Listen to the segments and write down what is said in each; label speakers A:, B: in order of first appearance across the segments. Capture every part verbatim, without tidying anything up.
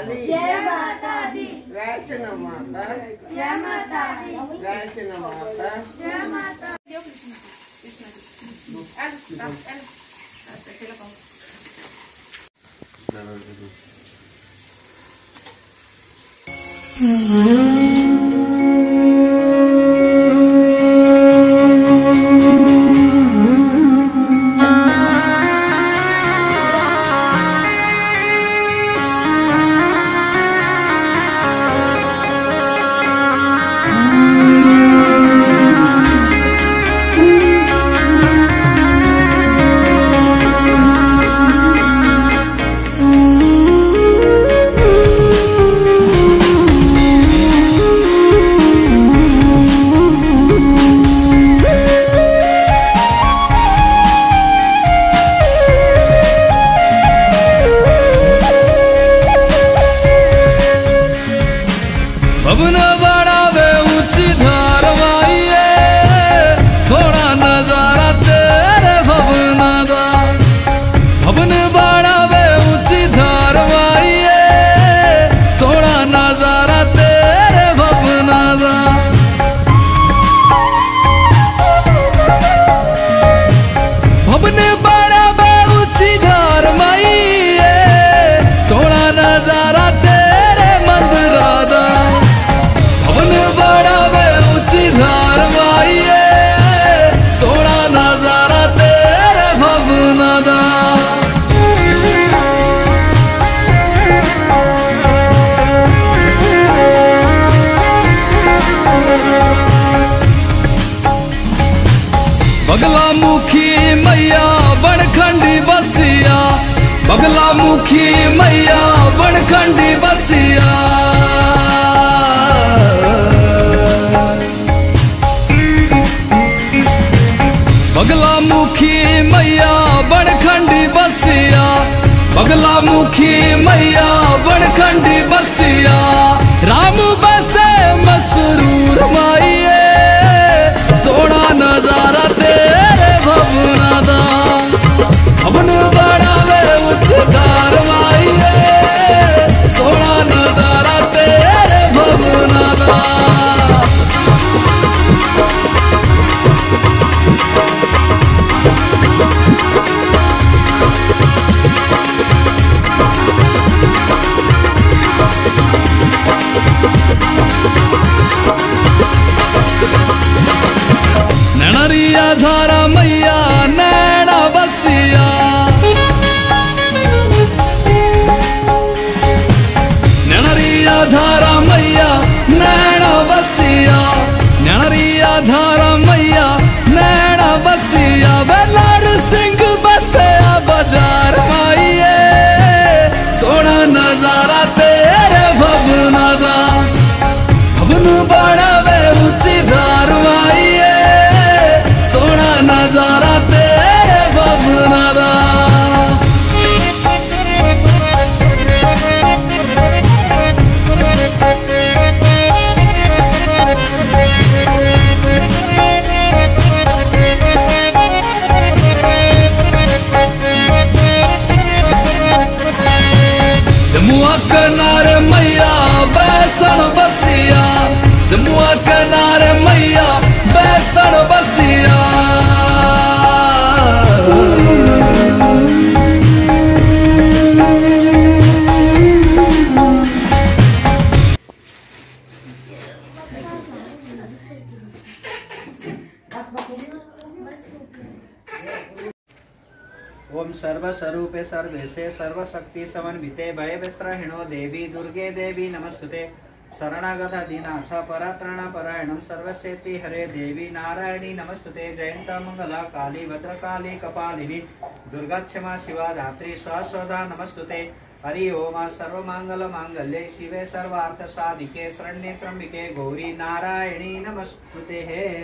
A: दी
B: जय माता दी
A: वैष्णो माता
B: जय माता दी
A: वैष्णो माता
B: जय माता
C: बगलामुखी मैया बनखंडी बसिया, बगलामुखी मैया बनखंडी बसिया। बगलामुखी मैया बनखंडी बसिया, बगलामुखी मैया बनखंडी बसिया। राम बसे मसरूर माइये, सोना नजारा तेरे भवना दा। भवन बढ़ावे उच्चकार माइये, सोना नजारा तेरे भवना दा। नैणरिया धारा मैया नैना बसिया, नैणरिया धारा मैया नैना बसिया, नैणरिया धारा मैया नैना बसिया। बेलार सिंह बसिया बाजार माइये, सोना नजारा तेरे भवना दा। भवन बढ़ावे ऊंची धार माइये, सोना नजारा तेरे भवना दा। जमुआ किनारे मैया बैसन बसिया, जमुआ किनारे मैया बैसन बसिया।
D: ओम सर्वस्वरूपे सर्वेशे सर्वशक्ति समन्विते भयविस्त्रहिणो देवी दुर्गे देवी नमस्तुते। शरणागतादीनाथ परात्रणपरायणं सर्वस्येति हरे देवी नारायणी नमस्तुते। जयंता मंगला काली भद्रकाली कपालिनी दुर्गा क्षमा शिवा धात्री स्वास्वधा नमस्तुते। हरि ओम सर्वमंगल मांगल्ये शिवे सर्वार्थ साधिके शरण्ये त्र्यंबके गौरी नारायणी नमस्तुते।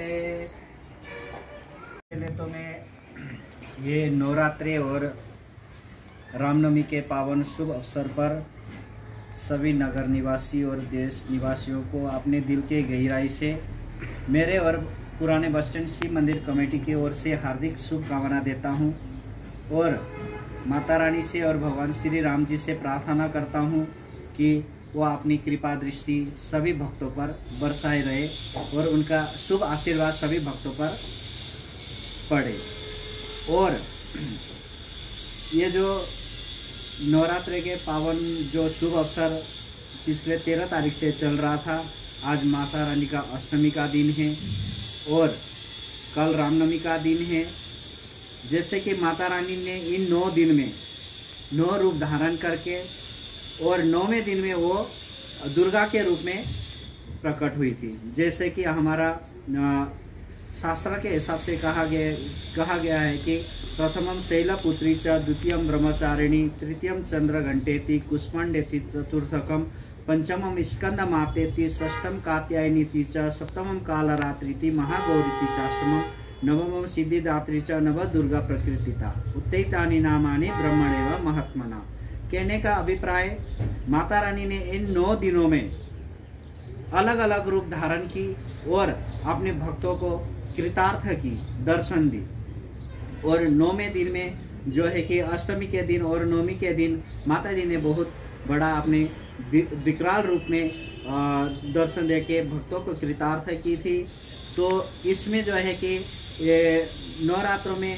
D: पहले तो मैं ये नवरात्रि और रामनवमी के पावन शुभ अवसर पर सभी नगर निवासी और देश निवासियों को अपने दिल के गहराई से मेरे और पुराने बस स्टैंड शिव मंदिर कमेटी की ओर से हार्दिक शुभकामना देता हूं और माता रानी से और भगवान श्री राम जी से प्रार्थना करता हूं कि वो अपनी कृपा दृष्टि सभी भक्तों पर बरसाए रहे और उनका शुभ आशीर्वाद सभी भक्तों पर पड़े। और ये जो नवरात्रि के पावन जो शुभ अवसर पिछले तेरह तारीख से चल रहा था, आज माता रानी का अष्टमी का दिन है और कल रामनवमी का दिन है। जैसे कि माता रानी ने इन नौ दिन में नौ रूप धारण करके और नौवें दिन में वो दुर्गा के रूप में प्रकट हुई थी। जैसे कि हमारा शास्त्र के हिसाब से कहा गया कहा गया है कि प्रथमम शैलपुत्री च, द्वितीयम ब्रह्मचारिणी, तृतीयम चंद्र घंटेति, कुष्मांडेति, चतुर्थकम पंचमम स्कंद मातेति, षष्ठम कात्यायनीति च, सप्तमम कालरात्रिति, महागौरीति चाष्टमम, नवमम सिद्धिदात्री च, नव दुर्गा प्रकृतिता, उत्तैतानि नामानि ब्रह्मणेव महात्मना। कहने का अभिप्राय, माता रानी ने इन नौ दिनों में अलग अलग रूप धारण की और अपने भक्तों को कृतार्थ की दर्शन दी। और नौवें दिन में जो है कि अष्टमी के दिन और नवमी के दिन माता जी ने बहुत बड़ा अपने विकराल रूप में दर्शन देके भक्तों को कृतार्थ की थी। तो इसमें जो है कि नवरात्रों में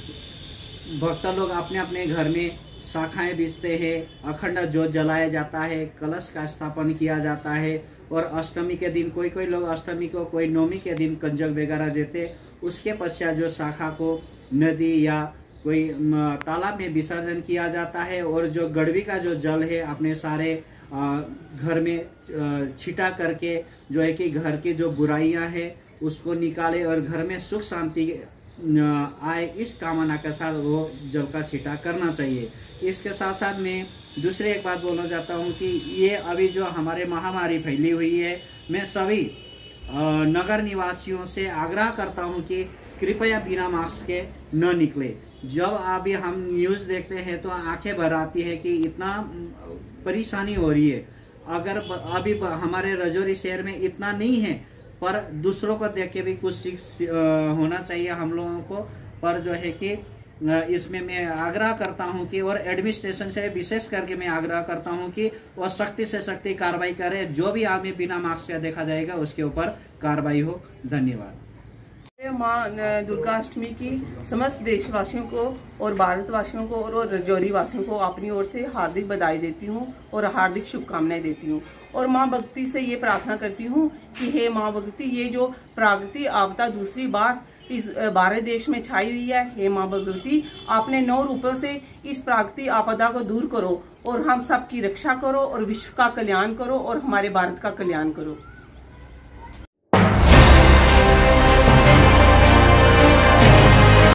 D: भक्त लोग अपने अपने घर में शाखाएं बीजते हैं, अखंड ज्योत जलाया जाता है, कलश का स्थापन किया जाता है और अष्टमी के दिन कोई कोई लोग अष्टमी को, कोई नवमी के दिन कंजक वगैरह देते। उसके पश्चात जो शाखा को नदी या कोई तालाब में विसर्जन किया जाता है और जो गड़वी का जो जल है अपने सारे घर में छिटा करके जो है कि घर की जो बुराइयां हैं उसको निकाले और घर में सुख शांति आए, इस कामना के साथ वो जल का छिटा करना चाहिए। इसके साथ साथ मैं दूसरी एक बात बोलना चाहता हूँ कि ये अभी जो हमारे महामारी फैली हुई है, मैं सभी नगर निवासियों से आग्रह करता हूँ कि कृपया बिना मास्क के न निकले। जब अभी हम न्यूज़ देखते हैं तो आंखें भर आती है कि इतना परेशानी हो रही है। अगर अभी हमारे राजौरी शहर में इतना नहीं है, पर दूसरों को देख के भी कुछ सीख होना चाहिए हम लोगों को। पर जो है कि इसमें मैं आग्रह करता हूं कि और एडमिनिस्ट्रेशन से विशेष करके मैं आग्रह करता हूं कि वह सख्ती से सख्ती कार्रवाई करे। जो भी आदमी बिना मास्क से देखा जाएगा उसके ऊपर कार्रवाई हो। धन्यवाद।
A: माँ दुर्गा अष्टमी की समस्त देशवासियों को और भारतवासियों को और राजौरी वासियों को अपनी ओर से हार्दिक बधाई देती हूँ और हार्दिक शुभकामनाएं देती हूँ। और माँ भगवती से ये प्रार्थना करती हूँ कि हे माँ भगवती, ये जो प्राकृतिक आपदा दूसरी बार इस भारत देश में छाई हुई है, हे माँ भगवती, आपने नौ रूपों से इस प्राकृतिक आपदा को दूर करो और हम सब की रक्षा करो और विश्व का कल्याण करो और हमारे भारत का कल्याण करो।